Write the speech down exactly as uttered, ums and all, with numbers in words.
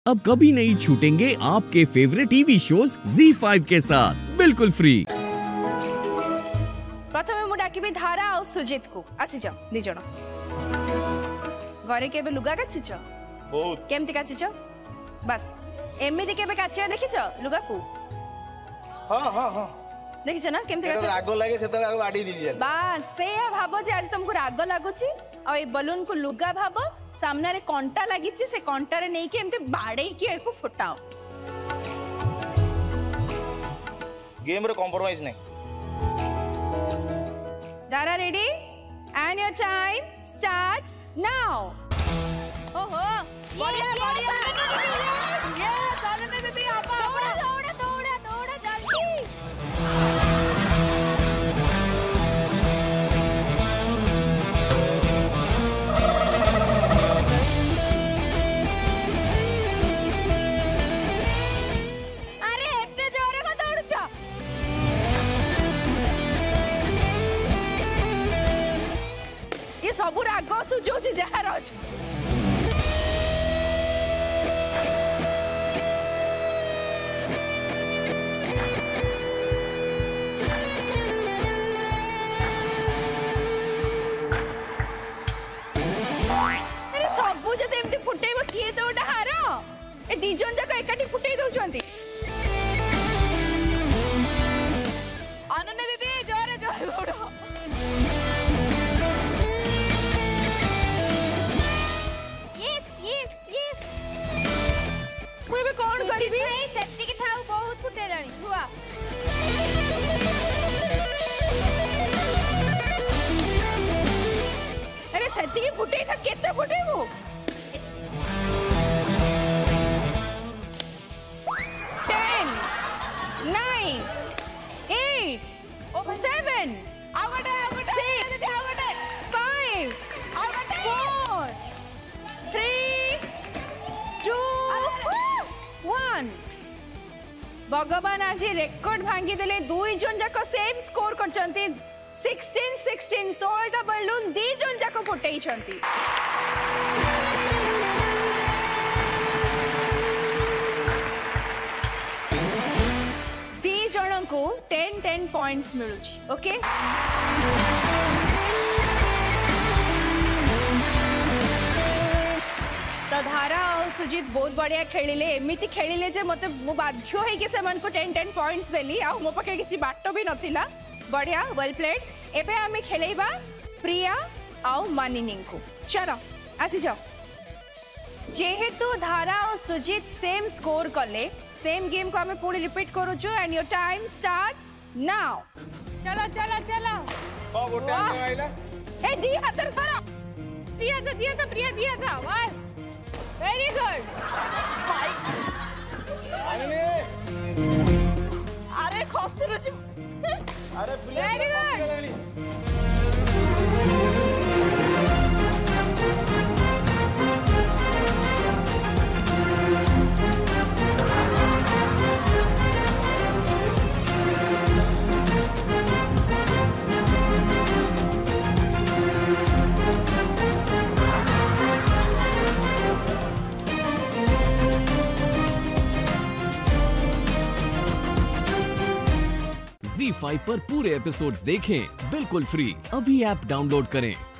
अब कभी नहीं छूटेंगे आपके favourite TV shows Zee five के साथ बिल्कुल फ्री। प्रथमे मु डाकिबी धारा और सुजित को आसी जाओ दी जण घरे केबे लुगा काचिछ बहुत केमती काचिछ बस एमिति केबे काचिया देखिछ लुगा को हां हां हां देखिछ ना केमती काचिछ राग लागे सेतले आगो आडी दी दिया बस से भाबो जे आज तुमको राग लागुची आ ए बलून को लुगा भाबो सामने रे कंटा लागिची से कंटा रे नै के एमते बाडे की एको फुटाओ गेम रे कॉम्प्रोमाइज नै Dara ready? And your time starts now. Oh ho! बढ़िया बढ़िया ये चलने दीदी आपा दौड़ा दौड़ा दौड़ा दौड़ा जल्दी अरे इतने जोरे को दौड़ुछा ये सबु राग सुझुची जहार अछि अरे सबु जते एमती फुटेबो किए तो ओटा हार ए दी जन जक एकाठी फुटेई दउछंती अनन्या दीदी जोरे जोरे दौड़ो कौन करीबी सेफ्टी की थाउ बहुत फुटे जानी हुआ अरे सेफ्टी की फुटे था कितने फुटे वो टेन नाइन एट सेवन आवटे आवटे सिक्स आवटे फाइव आवटे फोर थ्री टू वन भगवान आज रेकॉर्ड भांगी देले दुई जन जाक सेम स्कोर करचंती सिक्सटीन सिक्सटीन सोलह बलून दी जन जाक फुटई छंती दी जन को टेन टेन पॉइंट्स मिलुची ओके तो धारा और सुजीत बहुत बढ़िया खेलिले एमिति खेलिले जे मते मु बाध्य है कि से मन को टेन टेन पॉइंट्स देली आ मो पके किछि बाटो भी नथिला बढ़िया वेल प्लेड एबे हमें खेलेबा प्रिया और मानिनी को चलो आसी जाओ जेहेतु धारा और सुजीत सेम स्कोर करले सेम गेम को हमें पूरी रिपीट करू छु and your time starts now चलो चलो चलो बा वो टाइम आइला ए दी हाथ धरो दिया था दिया था प्रिया दिया था बस वेरी गुड अरे खस रुचि अरे वेरी गुड ज़ी फाइव पर पूरे एपिसोड्स देखें बिल्कुल फ्री। अभी ऐप डाउनलोड करें।